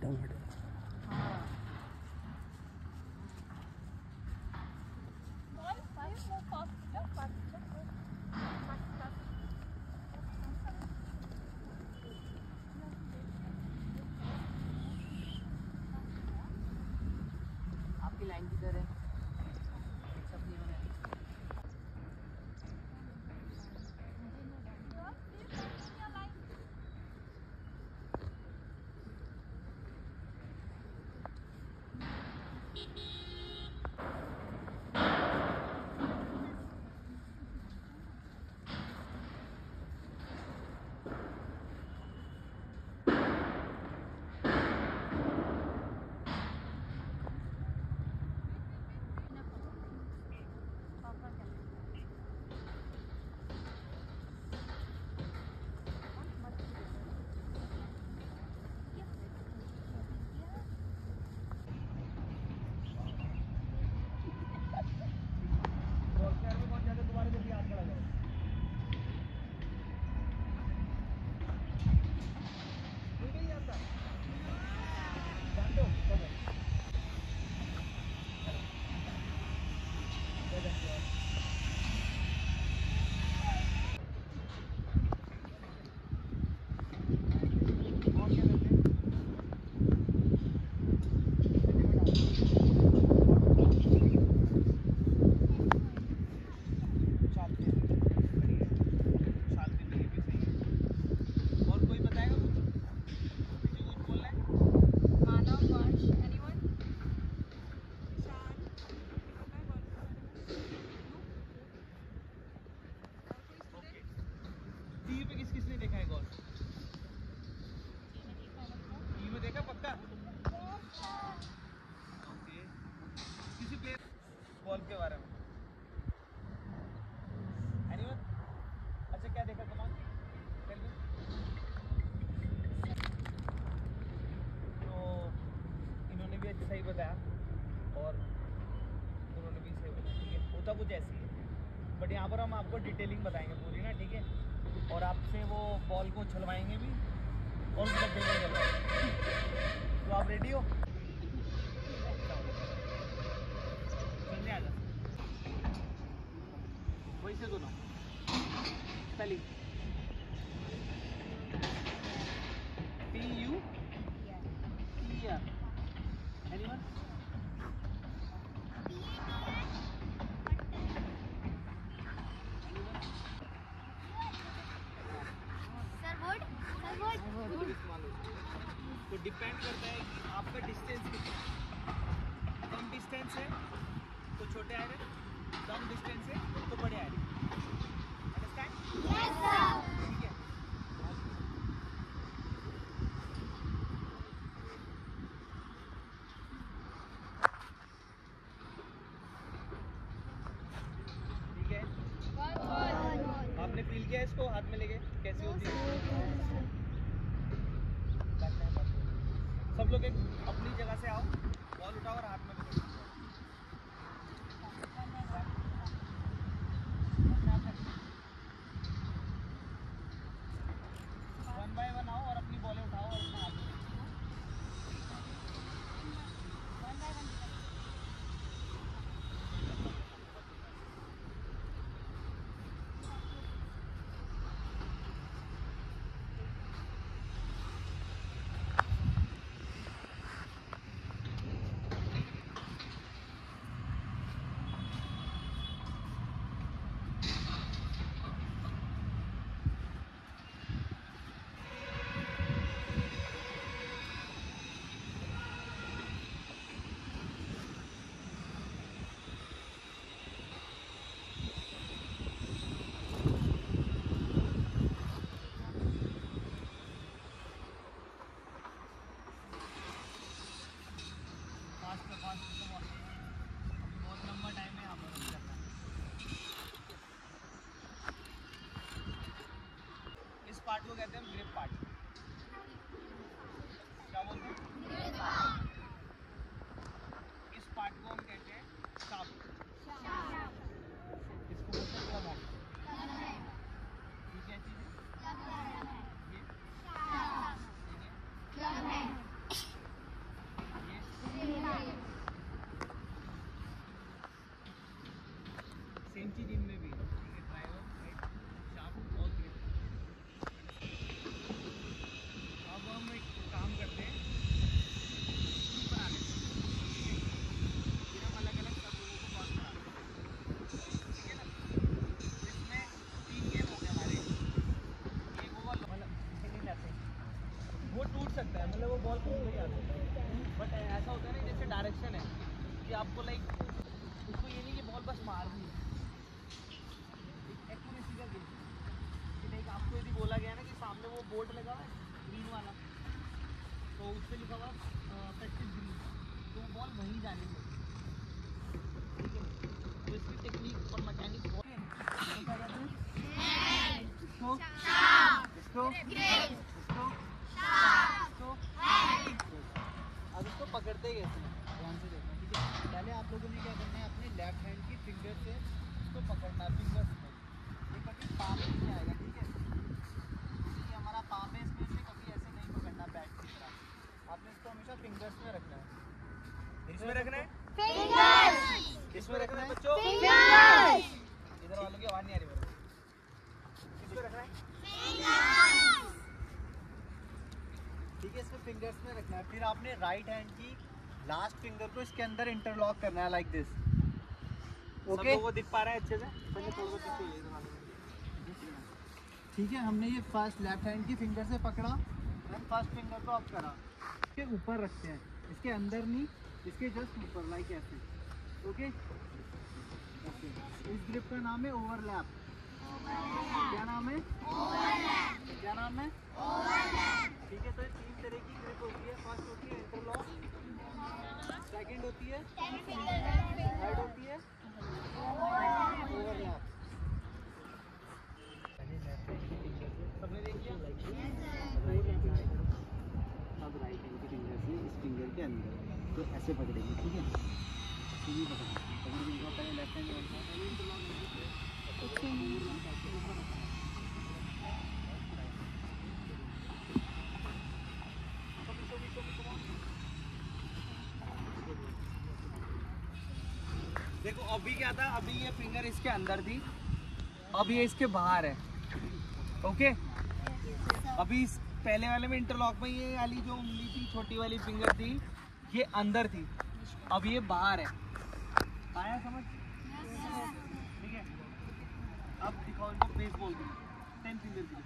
Automatic. आपकी line किधर है? टीवी पे किस किसने देखा है गोल्फ? टीवी में देखा पक्का? ओके। किसी प्लेयर गोल्फ के बारे में? एनीवन? अच्छा क्या देखा कमान? Tell me. तो इन्होंने भी सही बताया और उन्होंने भी सही बताया, ठीक है। होता कुछ ऐसी है, बट यहाँ पर हम आपको डिटेलिंग बताएंगे पूरी ना, ठीक है। और आपसे वो बॉल को उछलवाएंगे भी और मतलब देने लगा। तो आप रेडी हो? जल्दी आ जा। वही से दोनों स्पेलिंग PU TR। एनीवन? तो डिपेंड करता है कि आपका डिस्टेंस कितना है। कम डिस्टेंस है तो छोटे आ रहे, कम डिस्टेंस है तो बड़े आ रहे। अंडरस्टैंड? Yes sir. ठीक है। ठीक है। आपने फील किया इसको हाथ में लेके कैसी होती है? सब लोग एक अपनी जगह से आओ, बॉल उठाओ और हाथ में पकड़ो। वन बाय वन आओ और अपनी बॉलें उठाओ और अपना हाथ में बहुत लंबा टाइम है यहाँ पर करना। इस पार्ट को कहते हैं ग्रिप पार्ट। क्या बोलते हैं? इस पार्ट को हम कहते हैं शाफ्ट। इसको बोलते हैं कमर। ये क्या चीज़ है? ये ठीक है। नीचे जिम में भी, ठीक है, ड्राइवर राइट शाफ्ट और ग्रिप। अब हम एक काम करते हैं, ऊपर आने से, ठीक है, फिर हम अलग अलग सब लोगों को पास करा देंगे, ठीक है ना। इसमें 3 गेम हो गए हमारे। एक होगा मतलब हिलिंग ऐसे, वो टूट सकता है, मतलब वो बॉल कहीं भी आ सकता है, बट ऐसा होता है ना जैसे डायरेक्शन है कि आपको लाइक उसको ये नहीं कि बॉल बस मारनी है, एक्यूरेसी का गेम कि लाइक आपको यदि बोला गया ना कि सामने वो बोर्ड लगा हुआ है ग्रीन वाला, तो उस पर लिखा हुआ प्रैक्टिस ग्रीन, तो वो बॉल वहीं जानी है, ठीक है। तो इसकी टेक्निक और मैकेनिक्स बहुत है। अब इसको पकड़ते कैसे हैं? ध्यान से देखना, ठीक है। पहले आप लोगों ने क्या करना है, अपने लेफ्ट हैंड की फिंगर से इसको पकड़ना है, फिंगर्स में, ये कभी पाम में नहीं आएगा, ठीक है। ये हमारा पाम है, इसमें से कभी ऐसे नहीं पकड़ना बैट की तरह, आपने इसको हमेशा फिंगर्स में रखना है। इसमें रखना है फिंगर्स, किसमें रखना है बच्चों? फिंगर्स। इधर वालों की आवाज नहीं आ रही मेरे को, किसमें रखना है? फिंगर्स, ठीक है, इसमें फिंगर्स में रखना है। फिर आपने राइट हैंड की लास्ट फिंगर को इसके अंदर इंटरलॉक करना है लाइक दिस, ओके। सब लोगों को दिख पा रहा है अच्छे से? ठीक है, हमने ये फर्स्ट लेफ्ट हैंड की फिंगर से पकड़ा, देन फर्स्ट फिंगर को अप करा, इसके ऊपर रखते हैं, इसके अंदर नहीं, इसके जस्ट ऊपर लाइक ऐसे, ओके। इस ग्रिप का नाम है ओवरलैप। क्या नाम है? ओवरलैप। क्या नाम है? ओवरलैप। ठीक है, तो ये 3 तरह की ग्रिप होती है। फर्स्ट होती है इंटरलॉक, सेकंड होती है, थर्ड होती है ओवरलैप। सबने देख लिया? अब राइट हैंड की फिंगर से इस फिंगर के अंदर तो ऐसे पकड़ेंगे, ठीक है, सीधी पकड़ेंगे, पहले लेफ्ट हैंड देखो। अभी क्या था, अभी ये फिंगर इसके अंदर थी, अभी ये इसके बाहर है, ओके। अभी इस पहले वाले में इंटरलॉक में ये वाली जो उंगली थी, छोटी वाली फिंगर थी, ये अंदर थी, अब ये बाहर है। आया समझ? ठीक है, अब दिखाओ इनको बेसबॉल की 10 फिंगर की।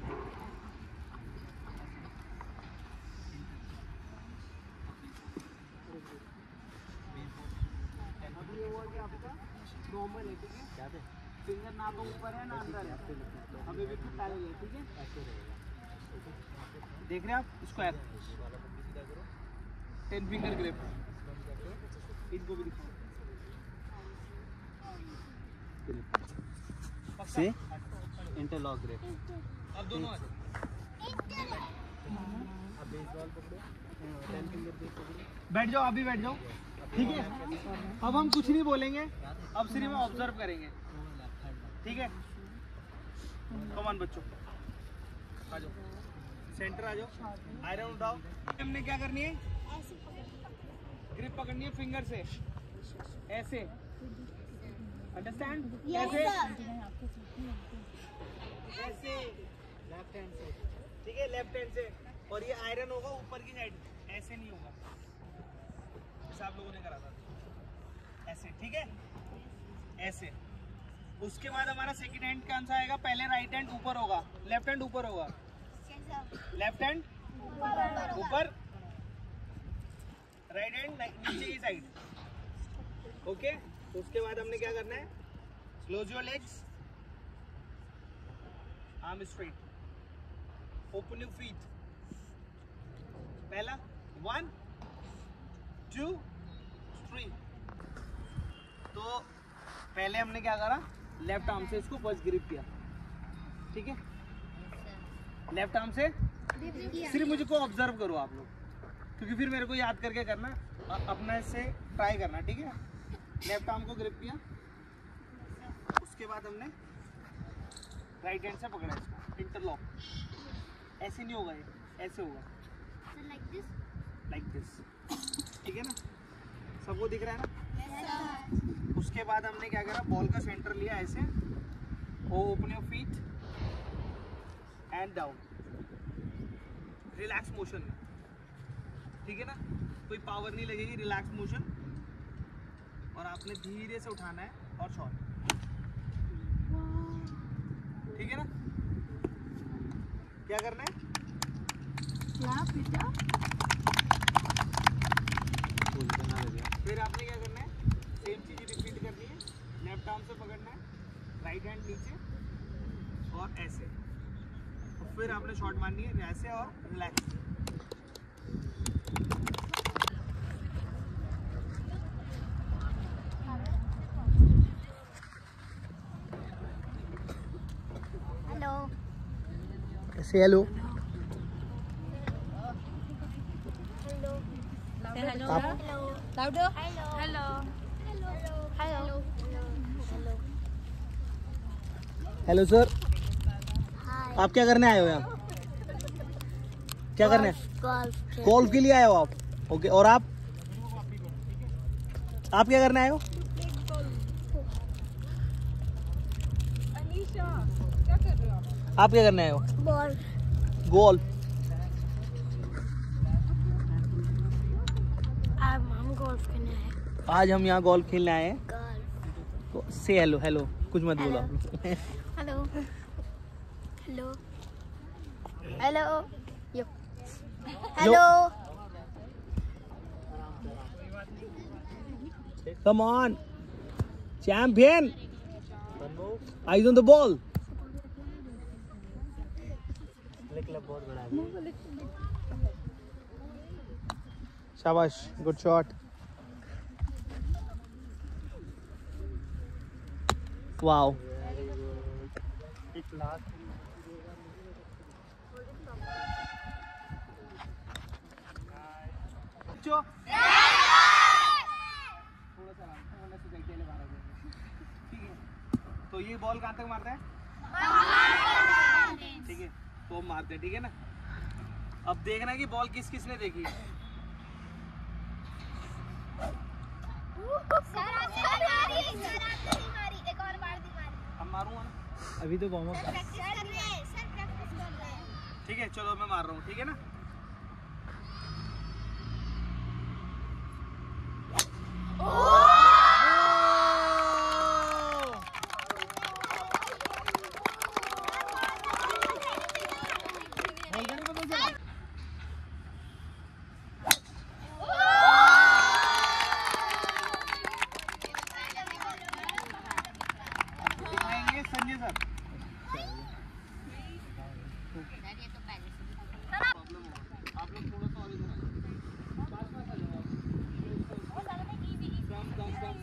अभी ये हुआ कि आपका नॉर्मल है, ठीक है, फिंगर ना तो ऊपर है ना अंदर है, अभी भी पैरेलल है, ठीक है। देख रहे हैं आप स्क्वायर 10 फिंगर ग्रिप, इनको भी दिखाओ से इंटरलॉक ग्रिप। अब दोनों आ जाओ, अब बेसबॉल पकड़ो, 10 फिंगर ग्रिप पकड़ो, बैठ जाओ, अभी बैठ जाओ, ठीक है। अब हम कुछ नहीं बोलेंगे, अब सिर्फ ऑब्जर्व करेंगे, ठीक है। कमान बच्चों आ जाओ, सेंटर आ जाओ, आयरन उठाओ। हमने क्या करनी है, ग्रिप पकड़नी है फिंगर से ऐसे, अंडरस्टैंड? ऐसे ऐसे लेफ्ट हैंड से, ठीक है, लेफ्ट हैंड से। और ये आयरन होगा ऊपर की साइड, ऐसे नहीं होगा जैसा आप लोगों ने करा था, ऐसे, ठीक है, ऐसे। उसके बाद हमारा सेकंड हैंड कौन सा आएगा? पहले राइट हैंड ऊपर होगा, लेफ्ट हैंड ऊपर होगा, लेफ्ट हैंड ऊपर, राइट हैंड नीचे की साइड, ओके। उसके बाद हमने क्या करना है, close your legs, arm straight, open your feet. पहला 1 2 3। तो पहले हमने क्या करा, लेफ्ट आर्म से इसको बस ग्रिप किया, ठीक है, लेफ्ट आर्म से सिर्फ मुझे को ऑब्जर्व करो आप लोग, क्योंकि फिर मेरे को याद करके करना, अपना इससे ट्राई करना, ठीक है। लेफ्ट आर्म को ग्रिप किया, उसके बाद हमने राइट हैंड से पकड़ा इसको, इंटरलॉक। ऐसे नहीं होगा, ये ऐसे होगा, लाइक दिस, ठीक है ना। सबको दिख रहा है ना? उसके बाद हमने क्या करा, बॉल का सेंटर लिया ऐसे, open your feet and down, relax motion में, ठीक है ना, कोई पावर नहीं लगेगी, रिलैक्स मोशन, और आपने धीरे से उठाना है और शॉट, ठीक है ना। क्या करना है, फिर आपने क्या करना है, सेम चीज रिपीट करनी है, लेफ्ट आर्म से पकड़ना है, राइट हैंड नीचे और ऐसे, और फिर आपने शॉट मारनी है ऐसे और रिलैक्स। हेलो, ऐसे हेलो, हेलो, आप hello, hello, hello, hello, hello sir, hi, आप क्या करने आए हो यहाँ, क्या करने, गोल्फ, गोल्फ के लिए आए हो आप, ओके, और आप क्या करने आए हो, अनीशा क्या कर रहे हो आप? आप क्या करने आए हो, बॉल, गोल्फ, हम गोल्फ खेलने हैं, आज हम यहाँ गोल्फ खेलने आए हैं। गोल्फ, से हेलो, हेलो कुछ मत बोलो आप लोग। Hello, hello, hello, yo, hello, Come on, champion, eyes on the ball. शाबाश, गुड शॉट, वाओ, तो ये बॉल कहाँ तक मारता है, ठीक है, तो हम मारते हैं, ठीक है ना। अब देखना कि बॉल किस किस ने देखी, अब मारूंगा ना, अभी तो वार्म अप, ठीक है, चलो मैं मार रहा हूँ, ठीक है ना। दिखाएंगे संजय सर, प्रॉब्लम होगा, आप लोग थोड़ा सा और इधर आ जाओ, पास पास आ जाओ आप, कम कम कम,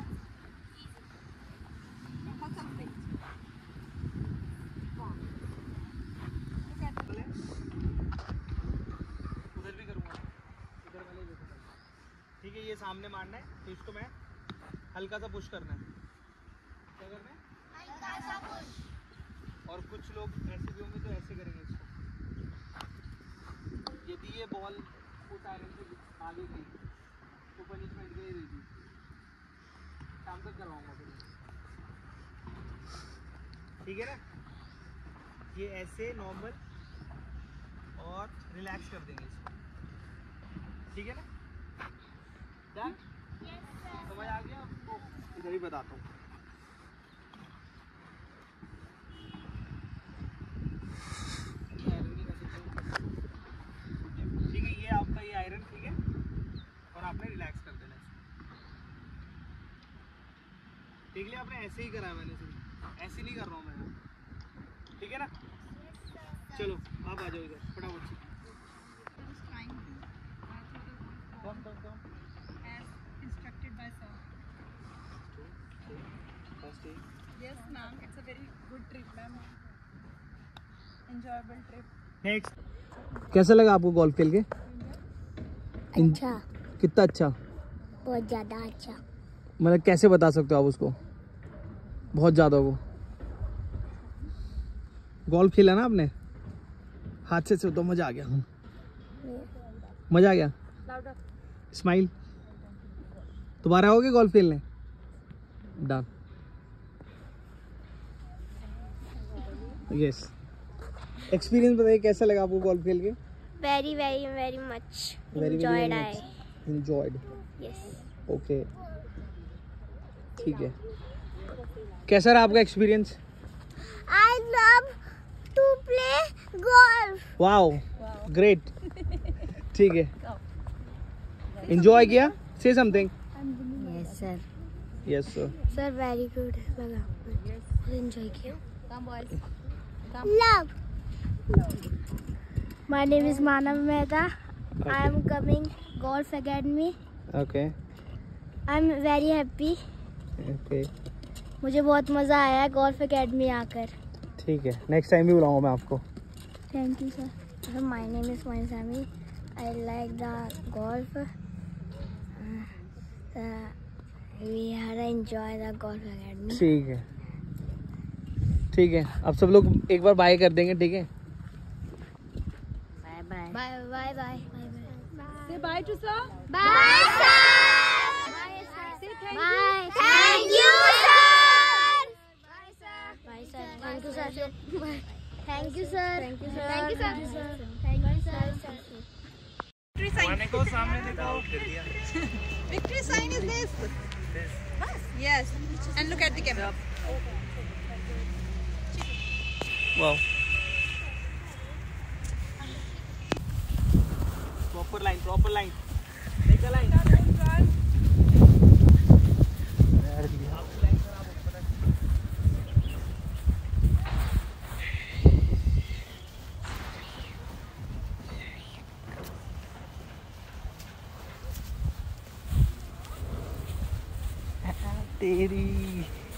उधर भी करूँगा, इधर वाले देखो, ठीक है, ये सामने मारना है, तो इसको मैं हल्का सा पुश करना है, क्या करना है, और कुछ लोग ऐसे भी होंगे तो ऐसे करेंगे इसको, यदि ये बॉल उस आयरन से आगे गई तो पनिशमेंट के लिए देगी, शाम तक करवाऊंगा फिर, ठीक है ना। ये ऐसे नॉर्मल और रिलैक्स कर देंगे इसको, ठीक है ना, डन, समझ आ गया आपको, इधर ही बताता हूँ, ठीक है, ये आपका ये आयरन, ठीक है, और आपने रिलैक्स कर देना इसको, देख लिया आपने, ऐसे ही करा है मैंने सिर्फ, ऐसे नहीं कर रहा हूँ मैं, ठीक है ना। चलो आप आ जाओ इधर फटाफट से, come come come, As instructed by sir. Yes, ma'am. It's a very good trip, ma'am. Enjoyable trip. Next, कैसा लगा आपको गोल्फ खेल के, अच्छा, कितना अच्छा, बहुत ज़्यादा अच्छा, मतलब कैसे बता सकते हो आप उसको, बहुत ज़्यादा को, गोल्फ खेला ना आपने हाथ से तो मज़ा आ गया, मज़ा आ गया, Louder. स्माइल, दोबारा आओगे गोल्फ खेलने, डन। यस, एक्सपीरियंस बताइए कैसा लगा आपको गोल्फ खेल के? Very, very, very much Very, enjoyed. very much. Enjoyed. Yes. Okay, ठीक है। कैसा रहा आपका experience? I love to play golf. Wow, great. ठीक है, एंजॉय किया? से something. Yes, sir. Yes sir. Sir, very good. लगा। Enjoy किया। Come boys. Come. Love. My name is Manav Mehta. Okay. I am coming Golf Academy. Okay I am very happy. Okay, मुझे बहुत मज़ा आया golf academy आकर। ठीक है, next time भी बुलाऊंगा मैं आपको। Thank you, sir. Sir, my name is Moinsami. I like the golf. We had enjoy the golf academy. ठीक है, ठीक है, अब सब लोग एक बार बाय कर देंगे, ठीक है? Bye bye. Bye bye bye. Say bye to sir. Bye sir. Bye sir. Say thank you. Bye. Thank you sir. Bye sir. Bye sir. Thank you sir. Thank you sir. Thank you sir. Thank you sir. Thank you sir. Victory sign. खाने को सामने दिखाओ। Victory sign is this. Yes. And look at the camera. Wow, proper line, proper line, देख line. तेरी